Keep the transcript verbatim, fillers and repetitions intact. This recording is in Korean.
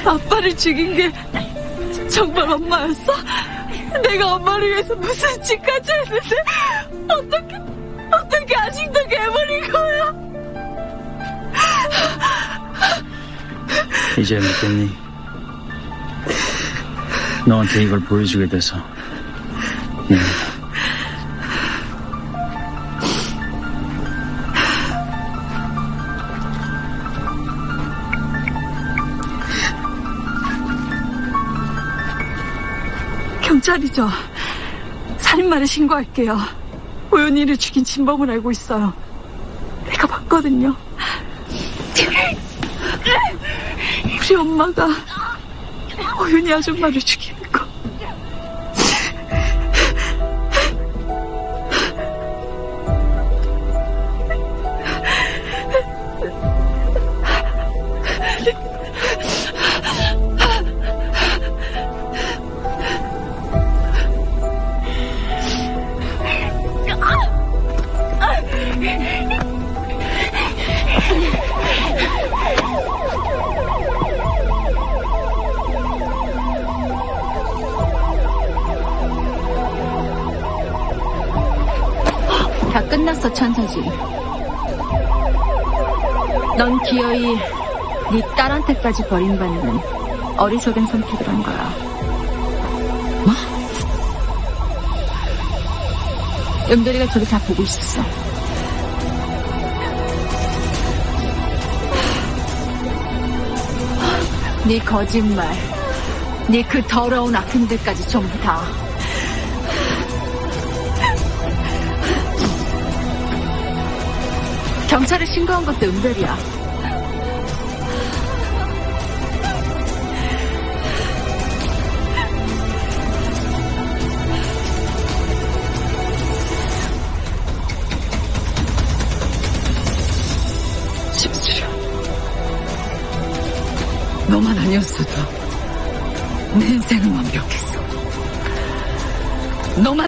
아빠를 죽인 게 정말 엄마였어? 내가 엄마를 위해서 무슨 짓까지 했는데 어떻게 어떻게 아직도 괴물인 거야? 이제 믿겠니? 너한테 이걸 보여주게 돼서 미안하다. 경찰이죠. 살인마를 신고할게요. 오윤이를 죽인 진범을 알고 있어요. 내가 봤거든요. 우리 엄마가 오윤이 아줌마를 죽이는 거. 다 끝났어, 천사지. 넌 기어이 네 딸한테까지 버림받는 어리석은 선택을 한 거야. 뭐? 은별이가 저기 다 보고 있었어. 네 거짓말, 네 그 더러운 악행들까지 전부 다. 경찰에 신고한 것도 은별이야. 심수령, 너만 아니었어도 내 인생은 완벽했어. 너만